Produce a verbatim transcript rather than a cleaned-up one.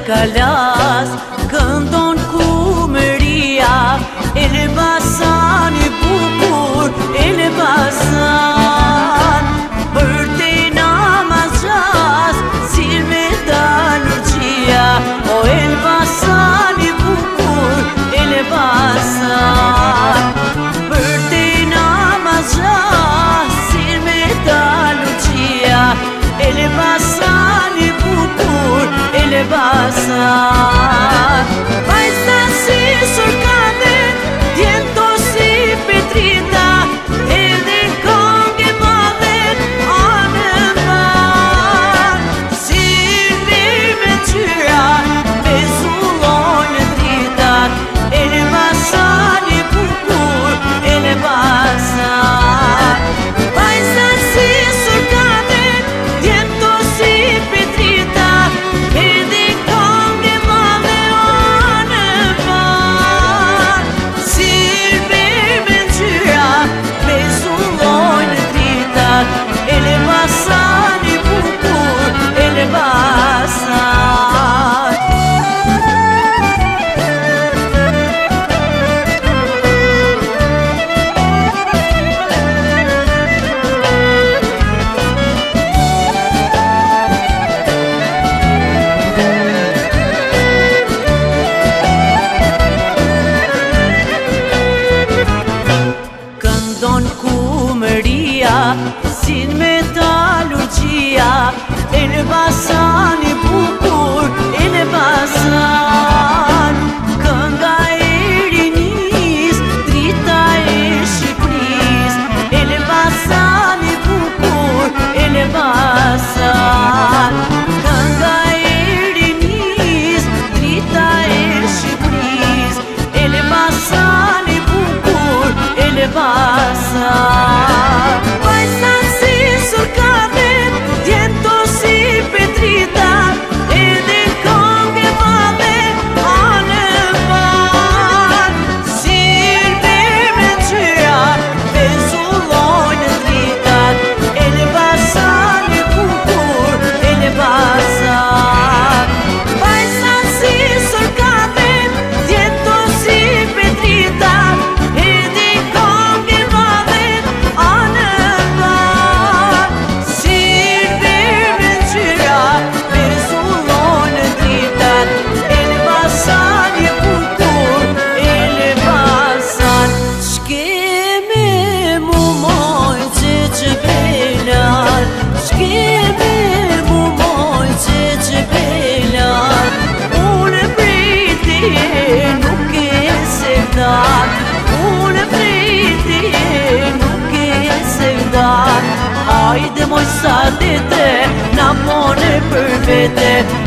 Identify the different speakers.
Speaker 1: kalas këndon kumëria, Elbasan i bukur, Elbasan. Për te namaz gjas, si me dalurgjia, o Elbasan i bukur, Elbasan. Për te namaz gjas, si me dalurgjia, Elbasan i bukur, Elbasan. Vajza si surkane, djento si petrita, edhe këngë madhe anë man. Si mirë me qyra, me zullojnë drita, Elbasan i bukur, Elbasan. Vajza si surkane, djento si petrita, edhe këngë madhe anë man. Si mirë me qyra, me zullojnë drita, Elbasan i bukur, Elbasan. Këndon kumëria, sin me dalurgjia, Elbasan i bukur, Elbasan. Kënga e rinis, drita e Shqipëris, Elbasan i bukur, Elbasan. Kënga e rinis, drita e Shqipëris, Elbasan i bukur, Elbasan. Vajza si surkane, djento si petrita, edhe këngë madhe anë man. Si mirë me qyra, me zullojnë drita, Elbasan i bukur, Elbasan. Vajza si surkane, djento si petrita, edhe këngë madhe anë man. Si mirë me qyra, me zullojnë drita, Elbasan i bukur, Elbasan. Shkeme mu mojnë që që belar, shkeme mu mojnë që që belar. Unë pritje nuk e sevdat, unë pritje nuk e sevdat. Hajde moj sa dete, na mone për vete,